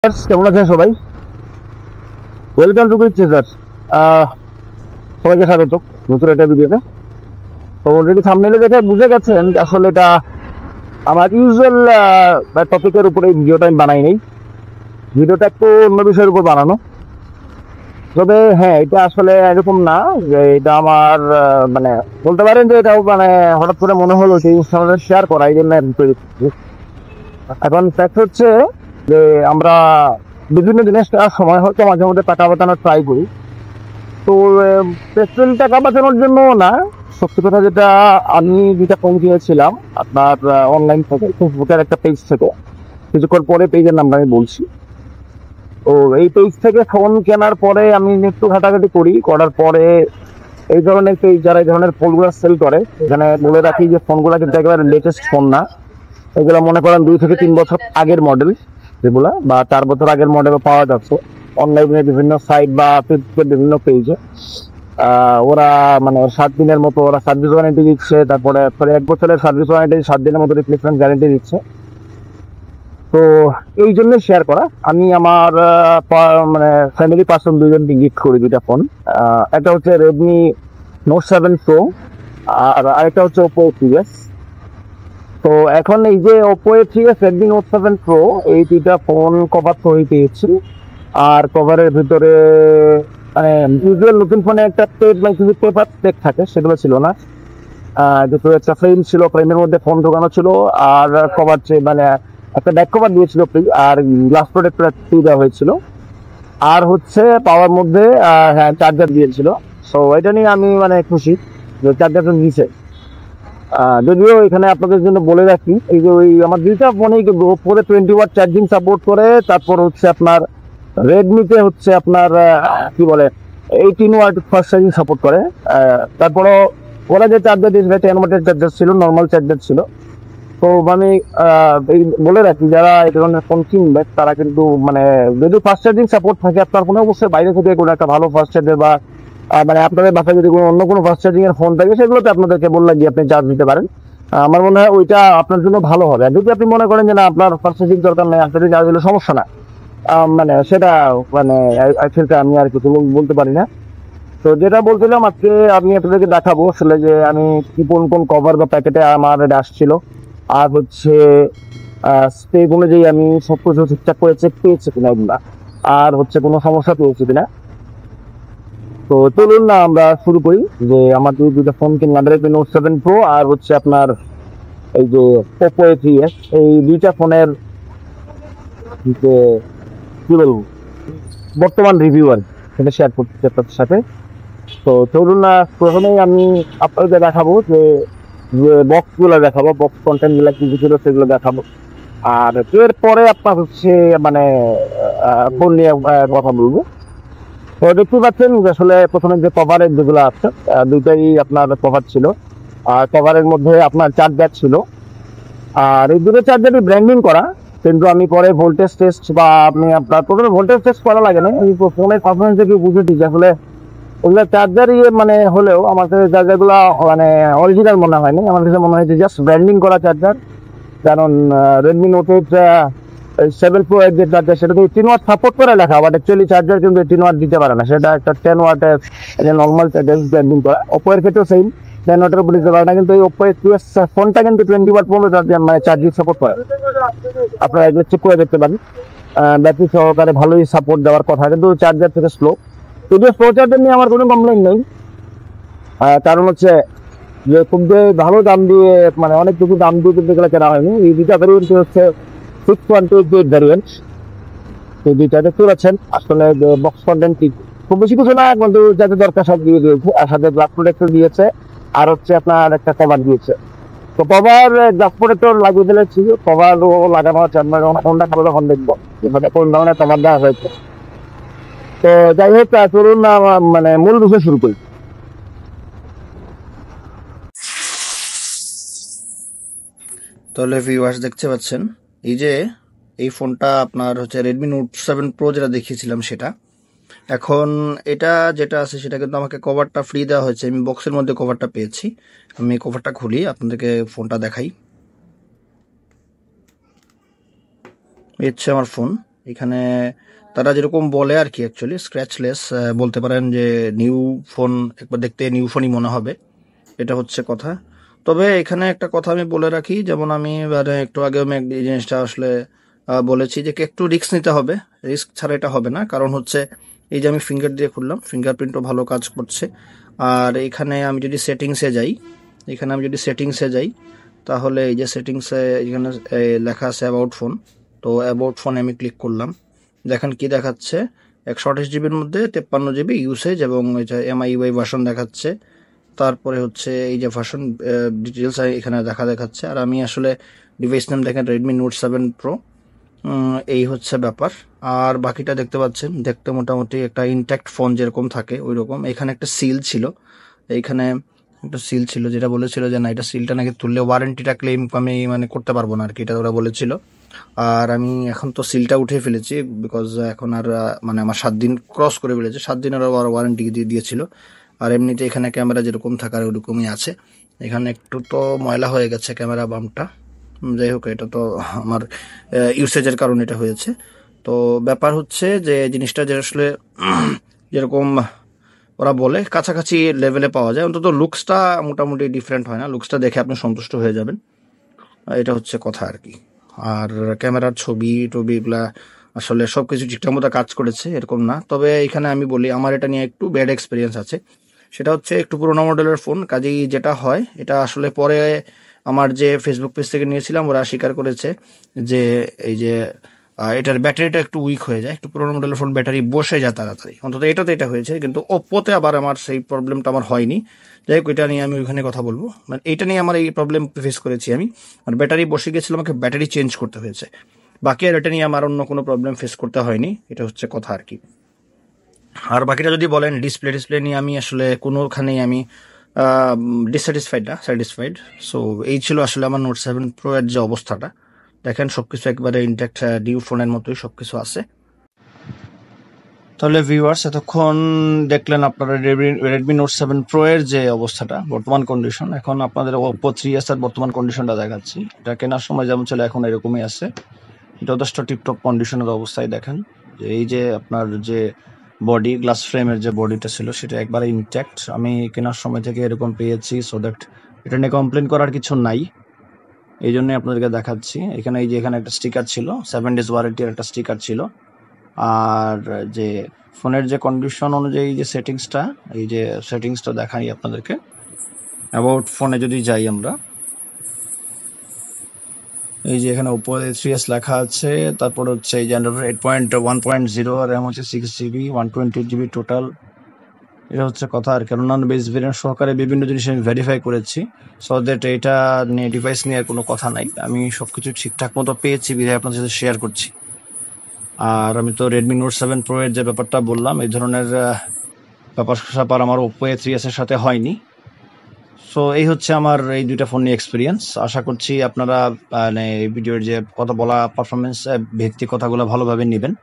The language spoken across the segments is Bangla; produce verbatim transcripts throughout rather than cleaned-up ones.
কেমন আছেন সবাই? Welcome to quick chaser. সবাইকে স্বাগত নতুন একটা ভিডিওতে। তো অলরেডি থাম্বনেলে দেখে বুঝে গেছেন আসলে এটা আমার ইউজুয়াল টপিকের উপরে ভিডিওটা আমি বানাই নেই। ভিডিওটা একটু অন্য বিষয়ের উপর বানানো। তবে হ্যাঁ, এটা আসলে এরকম না যে এটা আমার মানে বলতে পারেন যে এটাও মানে হঠাৎ করে মনে হলো সেই সাথে শেয়ার করা, এই জন্য তৈরি করছি। এখন ফ্যাক্ট হচ্ছে যে আমরা বিভিন্ন জিনিস সময় হয়তো মাঝে মধ্যে টাকা বাঁচানোর ট্রাই করি। তো পেট্রোল টাকা বাঁচানোর জন্য না, সত্যি কথা যেটা আমি যেটা ফোন কিনেছিলাম আপনার অনলাইন থেকে, ফেসবুকের একটা পেজ থেকে, কিছুক্ষণ পরে পেজের নামটা আমি বলছি। তো এই পেজ থেকে ফোন কেনার পরে আমি একটু ঘাটাঘাটি করি, করার পরে এই ধরনের পেজ যারা এই ধরনের ফোনগুলো সেল করে, এখানে বলে রাখি যে ফোনগুলো কিন্তু একেবারে লেটেস্ট ফোন না। এগুলো মনে করেন দুই থেকে তিন বছর আগের মডেল, যেগুলা বা চার বছর আগের মডেল পাওয়া যাচ্ছে অনলাইনে বিভিন্ন সাইট বা ফেসবুকের বিভিন্ন পেজে। ওরা মানে সাত দিনের মতো ওরা সার্ভিস ওয়ারেন্টি দিচ্ছে, তারপরে এক বছরের সার্ভিস ওয়ারেন্টি, সাত দিনের মতো রিপ্লেসমেন্ট গ্যারেন্টি দিচ্ছে। তো এই জন্য শেয়ার করা। আমি আমার মানে ফ্যামিলি পার্সন দুইজনকে গিফট করি দুইটা ফোন। একটা হচ্ছে রেডমি নোট সেভেন প্রো আর আরেকটা হচ্ছে ওপো সিরিয়াস। তো এখন এই যে Oppo A three S Redmi Note seven Pro এই দুইটা ফোন কভার সহি পেয়েছি। আর কভারের ভিতরে মানে ইউজুয়াল নতুন ফোনে একটা টেপ মানে কিছু পেপার টেপ থাকে, সেগুলো ছিল না। যেহেতু একটা ফ্রেম ছিল, ফ্রেমের মধ্যে ফোন ঢোকানো ছিল, আর কভার মানে একটা ব্যাক কভার দিয়েছিল আর গ্লাস প্রোটেক্টর দেওয়া হয়েছিল, আর হচ্ছে পাওয়ার মধ্যে হ্যাঁ চার্জার দিয়েছিল। সো এটা নিয়ে আমি মানে খুশি যে চার্জারটা দিয়েছে। যদিও এখানে আপনাদের জন্য বলে রাখি, এই যে ওই আমার দুইটা ফোনে ওপরে টোয়েন্টি ওয়াট চার্জিং সাপোর্ট করে, তারপর হচ্ছে আপনার রেডমিতে হচ্ছে আপনার কি বলে eighteen watt fast charging support করে। তারপরও ওরা যে চার্জার দিয়েছে টেন ওয়াটের চার্জার ছিল, নর্মাল চার্জার ছিল। তো আমি বলে রাখি যারা এই ধরনের ফোন কিনবে তারা কিন্তু মানে যদি ফাস্ট চার্জিং সাপোর্ট থাকে আপনার ফোনে, অবশ্যই বাইরে থেকে কোনো একটা ভালো ফাস্ট চার্জার বা মানে আপনাদের বাসায় যদি কোনো অন্য কোনো ফাস্ট চার্জিং এর ফোন থাকে সেগুলোতে আপনাদেরকে বললে গিয়ে আপনি চার্জ দিতে পারেন। আমার মনে হয় ওইটা আপনার জন্য ভালো হবে। আর যদি আপনি মনে করেন যে না আপনার ফাস্ট চার্জিং দরকার নেই, আপনাদের চার্জ দিলে সমস্যা না, মানে সেটা মানে সেটা আমি আর কিছু বলতে পারি না। তো যেটা বলছিলাম আজকে আমি আপনাদেরকে দেখাবো আসলে যে আমি কি কোন কোন কভার বা প্যাকেটে আমার এটা আসছিল, আর হচ্ছে স্পেক অনুযায়ী আমি সব কিছু ঠিকঠাক করে চেক পেয়েছি কিনা এগুলা, আর হচ্ছে কোনো সমস্যা পেয়েছি কিনা। তো চলুন না আমরা শুরু করি যে আমার দুই দুইটা ফোন কিনলাম, রেডমি নোট সেভেন প্রো আর হচ্ছে আপনার এই যে ওপো এ থ্রি এস, এই দুইটা ফোনের যে কি বলবো বর্তমান রিভিউ আর সেটা শেয়ার করতে আপনাদের সাথে। তো চলুন না প্রথমেই আমি আপনাদের দেখাবো যে বক্স গুলো দেখাবো, বক্স কন্টেন্ট গুলো কি ছিল সেগুলো দেখাবো, আর এরপরে আপনার হচ্ছে মানে ফোন নিয়ে কথা বলবো। তো দেখতে পাচ্ছেন আসলে প্রথমে যে কভারের যেগুলো আছে দুইটাই আপনার কভার ছিল, আর কভারের মধ্যে আপনার চার্জার ছিল, আর এই দুটো চার্জারই ব্র্যান্ডিং করা। কিন্তু আমি পরে ভোল্টেজ টেস্ট বা আপনি আপনার প্রথমে ভোল্টেজ টেস্ট করা লাগে না, এই ফোনের পারফরমেন্স দেখে বুঝেছি যে আসলে ওগুলো চার্জারই মানে হলেও আমার কাছে চার্জারগুলো মানে অরিজিনাল মনে হয়নি, আমার কাছে মনে হয়েছে জাস্ট ব্র্যান্ডিং করা চার্জার। কারণ রেডমি নোট সেভেন প্রো এর যে চার্জার সেটা তো এইটিন ওয়াট সাপোর্ট করে লেখা, বাট অ্যাকচুয়ালি চার্জার কিন্তু এইটিন ওয়াট দিতে পারে না, সেটা একটা টেন ওয়াটের নর্মাল চার্জার ব্র্যান্ডিং করা। ওপো এর ক্ষেত্রেও সেম টেন ওয়াটের উপর দিতে পারে না, কিন্তু এই ওপো এক্স ফোনটা কিন্তু টোয়েন্টি ওয়াট পর্যন্ত চার্জার মানে চার্জিং সাপোর্ট করে। আপনারা এগুলো চেক করে দেখতে পারেন, ব্যাটারি সহকারে ভালোই সাপোর্ট দেওয়ার কথা, কিন্তু চার্জার থেকে স্লো। যদিও স্লো চার্জার নিয়ে আমার কোনো কমপ্লেন নেই, কারণ হচ্ছে যে খুব যে ভালো দাম দিয়ে মানে অনেক কিছু দাম দিয়ে কিন্তু এগুলো কেনা হয়নি। এই দুইটা ভ্যারিয়েন্ট হচ্ছে six one two eight variant, এই দুইটা দেখতে পাচ্ছেন। আসলে বক্স কন্টেন্ট খুব বেশি কিছু না, কিন্তু যাতে দরকার সব দিয়ে দিয়েছে, আর সাথে গ্লাস প্রোটেক্টর দিয়েছে, আর হচ্ছে আপনার একটা কভার দিয়েছে। তো কভার গ্লাস প্রোটেক্টর লাগিয়ে দিলে ছিল, কভারও লাগানো আছে। আপনার কোনটা খাবো তখন দেখবো কোন ধরনের কভার দেওয়া হয়েছে। তো যাই হোক চলুন না মানে মূল বিষয় শুরু করি। তাহলে ভিউয়ার্স দেখতে পাচ্ছেন এই যে এই ফোনটা আপনার হচ্ছে রেডমি নোট সেভেন প্রো যেটা দেখিয়েছিলাম সেটা। এখন এটা যেটা আছে সেটা কিন্তু আমাকে কভারটা ফ্রি দেওয়া হয়েছে, আমি বক্সের মধ্যে কভারটা পেয়েছি। আমি কভারটা খুলি আপনাদেরকে ফোনটা দেখাই। এই হচ্ছে আমার ফোন, এখানে তারা যেরকম বলে আর কি, অ্যাকচুয়ালি স্ক্র্যাচলেস বলতে পারেন, যে নিউ ফোন একবার দেখতে নিউ ফোনই মনে হবে, এটা হচ্ছে কথা। তবে এখানে একটা কথা আমি বলে রাখি, যেমন আমি মানে একটু আগে আমি এক- এই জিনিসটা আসলে আহ, বলেছি যে কি একটু রিস্ক নিতে হবে, রিস্ক ছাড়া এটা হবে না। কারণ হচ্ছে এই যে আমি ফিঙ্গার দিয়ে খুললাম, ফিঙ্গারপ্রিন্টও ভালো কাজ করছে। আর এখানে আমি যদি সেটিংসে যাই, এখানে আমি যদি সেটিংসে যাই, তাহলে এই যে সেটিংসে এখানে এ, লেখা আছে অ্যাবাউট ফোন। তো অ্যাবাউট ফোনে আমি ক্লিক করলাম, দেখেন কি দেখাচ্ছে, একশো আঠাশ জিবির মধ্যে তেপ্পান্ন জিবি ইউসেজ এবং এটা এমআইইউআই ভার্সন দেখাচ্ছে। তারপরে হচ্ছে এই যে ভার্সন ডিটেলস এখানে দেখা দেখাচ্ছে। আর আমি আসলে ডিভাইস নেম দেখেন রেডমি নোট সেভেন প্রো, এই হচ্ছে ব্যাপার। আর বাকিটা দেখতে পাচ্ছেন, দেখতে মোটামুটি একটা ইনট্যাক্ট ফোন যেরকম থাকে ওই রকম। এখানে একটা সিল ছিল, এইখানে একটা সিল ছিল যেটা বলেছিল যে না, এটা সিলটা নাকি তুললে ওয়ারেন্টিটা ক্লেম আমি মানে করতে পারবো না আর কি, এটা ওরা বলেছিল। আর আমি এখন তো সিলটা উঠে ফেলেছি, বিকজ এখন আর আহ, মানে আমার সাত দিন ক্রস করে ফেলেছে, সাত দিনের আবার ওয়ারেন্টি দিয়ে দিয়েছিল। আর এমনিতে এখানে ক্যামেরা যেরকম থাকার ওরকমই আছে। এখানে একটু তো ময়লা হয়ে গেছে ক্যামেরা বামটা, উম, যাই হোক, এটা তো আমার ইউসেজের কারণে এটা হয়েছে। তো ব্যাপার হচ্ছে যে জিনিসটা যে আসলে যেরকম ওরা বলে কাছাকাছি লেভেলে পাওয়া যায়, অন্তত লুকসটা মোটামুটি ডিফারেন্ট হয় না, লুকসটা দেখে আপনি সন্তুষ্ট হয়ে যাবেন, আহ, এটা হচ্ছে কথা আর কি। আর ক্যামেরার ছবি টবি এগুলা আসলে সব কিছু ঠিকঠাক মতো কাজ করেছে এরকম না। তবে এখানে আমি বলি আমার এটা নিয়ে একটু ব্যাড এক্সপিরিয়েন্স আছে, সেটা হচ্ছে একটু পুরোনো মডেলের ফোন, কাজেই যেটা হয় এটা আসলে পরে আমার যে ফেসবুক পেজ থেকে নিয়েছিলাম ওরা স্বীকার করেছে যে এই যে আহ, এটার ব্যাটারিটা একটু উইক হয়ে যায়, একটু পুরোনো মডেলের ফোন ব্যাটারি বসে যায় তাড়াতাড়ি, অন্তত এটাতে এটা হয়েছে। কিন্তু ওপ্পোতে আবার আমার সেই প্রবলেমটা আমার হয়নি। যাই হোক, এটা নিয়ে আমি ওইখানে কথা বলবো, মানে এইটা নিয়ে আমার এই প্রবলেম ফেস করেছি আমি, আর ব্যাটারি বসে গেছিল, আমাকে ব্যাটারি চেঞ্জ করতে হয়েছে। বাকি আর এটা নিয়ে আমার অন্য কোনো প্রবলেম ফেস করতে হয়নি, এটা হচ্ছে কথা আর কি। আর বাকিটা যদি বলেন ডিসপ্লে ডিসপ্লে নিয়ে আমি আসলে কোনোখানেই আমি ডিসস্যাটিসফাইড না, স্যাটিসফাইড। সো এই ছিল আসলে আমার নোট সেভেন প্রো এর যে অবস্থাটা, দেখেন সবকিছু একবারে ইনট্যাক্ট নিউ ফোনের মতোই সবকিছু আছে। তাহলে ভিউয়ার্স এতক্ষণ দেখলেন আপনারা রেডমি নোট সেভেন প্রো এর যে অবস্থাটা বর্তমান কন্ডিশন। এখন আপনাদের ওপো থ্রি এস এর বর্তমান কন্ডিশনটা দেখাচ্ছি। এটা কেনার সময় যেমন ছিল এখন এরকমই আছে, যথেষ্ট টিপটপ কন্ডিশনের অবস্থায়। দেখেন যে এই যে আপনার যে বডি গ্লাস ফ্রেমের যে বডিটা ছিল সেটা একবারে ইনট্যাক্ট, আমি কেনার সময় থেকে এরকম পেয়েছি। সো দ্যাট এটা নিয়ে কমপ্লেন করার কিছু নাই, এই জন্যই আপনাদেরকে দেখাচ্ছি। এখানে এই যে এখানে একটা স্টিকার ছিল, সেভেন ডেজ ওয়ারেন্টির একটা স্টিকার ছিল। আর যে ফোনের যে কন্ডিশন অনুযায়ী যে সেটিংসটা, এই যে সেটিংসটা দেখাই আপনাদেরকে। অ্যাবাউট ফোনে যদি যাই আমরা, এই যে এখানে ওপো এ থ্রি এস লেখা আছে, তারপর হচ্ছে এই যে Android eight point one point zero, RAM হচ্ছে six GB, one twenty eight GB total. এটা হচ্ছে কথা আর কি। অন্যান্য বেস ভেরিয়েন্ট সহকারে বিভিন্ন জিনিস আমি ভেরিফাই করেছি, সো দ্যাট এটা নিয়ে ডিভাইস নিয়ে আর কোনো কথা নাই, আমি সবকিছু ঠিকঠাক মতো পেয়েছি বিধায় আপনার সাথে শেয়ার করছি। আর আমি তো রেডমি নোট সেভেন প্রো এর যে ব্যাপারটা বললাম, এই ধরনের আহ, ব্যাপার স্যাপার আমার ওপো এ থ্রি এস এর সাথে হয়নি। সো এই হচ্ছে আমার এই দুইটা ফোন নিয়ে এক্সপিরিয়েন্স। আশা করছি আপনারা মানে এই ভিডিওর যে কথা বলা পারফরমেন্স ভিত্তিক কথাগুলো ভালোভাবে নেবেন।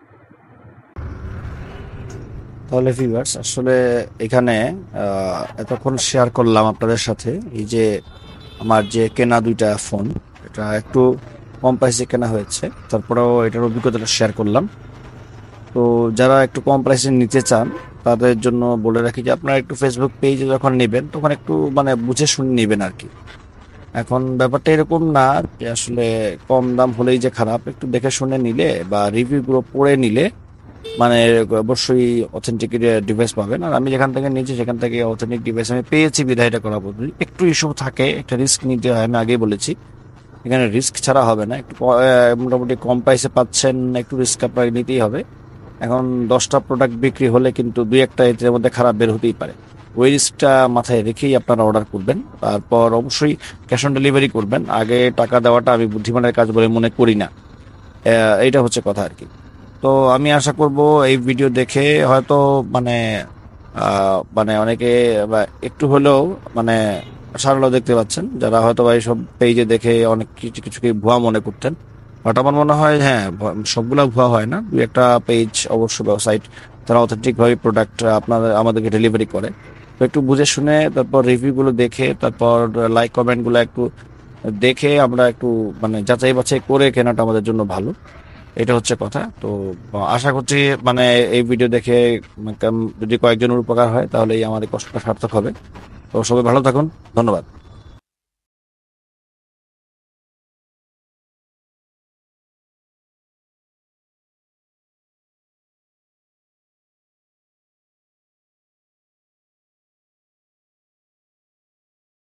তাহলে ভিউয়ার্স আসলে এখানে আহ, এতক্ষণ শেয়ার করলাম আপনাদের সাথে এই যে আমার যে কেনা দুইটা ফোন, এটা একটু কম প্রাইসে কেনা হয়েছে, তারপরেও এটার অভিজ্ঞতাটা শেয়ার করলাম। তো যারা একটু কম প্রাইসে নিতে চান তাদের জন্য বলে রাখি যে আপনারা একটু ফেসবুক পেজে যখন নেবেন তখন একটু মানে বুঝে শুনে নেবেন আর কি। এখন ব্যাপারটা এরকম না যে আসলে কম দাম হলেই যে খারাপ, একটু দেখে শুনে নিলে বা রিভিউগুলো পড়ে নিলে মানে অবশ্যই অথেন্টিক ডিভাইস পাবেন। আর আমি যেখান থেকে নিয়েছি সেখান থেকে অথেন্টিক ডিভাইস আমি পেয়েছি বিধায় এটা করা বলি। একটু ইস্যু থাকে, একটা রিস্ক নিতে হয়, আমি আগেই বলেছি এখানে রিস্ক ছাড়া হবে না। একটু ক- আহ, মোটামুটি কম প্রাইসে পাচ্ছেন, একটু রিস্ক আপনাকে নিতেই হবে। এখন দশটা প্রোডাক্ট বিক্রি হলে কিন্তু দুই একটা এর মধ্যে খারাপ বের হতেই পারে, ওই রিস্কটা মাথায় রেখেই আপনারা অর্ডার করবেন। তারপর অবশ্যই ক্যাশ অন ডেলিভারি করবেন, আগে টাকা দেওয়াটা আমি বুদ্ধিমানের কাজ বলে মনে করি না। আহ, এইটা হচ্ছে কথা আর কি। তো আমি আশা করব এই ভিডিও দেখে হয়তো মানে আহ, মানে অনেকে বা একটু হলেও মানে সারল দেখতে পাচ্ছেন, যারা হয়তো বা এইসব পেজে দেখে অনেক কিছু কিছুকে ভুয়া মনে করতেন। বাট আমার মনে হয় হ্যাঁ, ভ- সবগুলা ভুয়া হয় না, দুই একটা পেজ অবশ্য ওয়েবসাইট তারা অথেন্টিক ভাবে প্রোডাক্ট আপনাদের আমাদেরকে ডেলিভারি করে। তো একটু বুঝে শুনে তারপর রিভিউ গুলো দেখে তারপর লাইক কমেন্ট গুলো একটু দেখে আমরা একটু মানে যাচাই বাছাই করে কেনাটা আমাদের জন্য ভালো। এটা হচ্ছে কথা। তো আশা করছি মানে এই ভিডিও দেখে উম, যদি কয়েকজনের উপকার হয় তাহলে এই আমাদের কষ্টটা সার্থক হবে। তো সবাই ভালো থাকুন, ধন্যবাদ।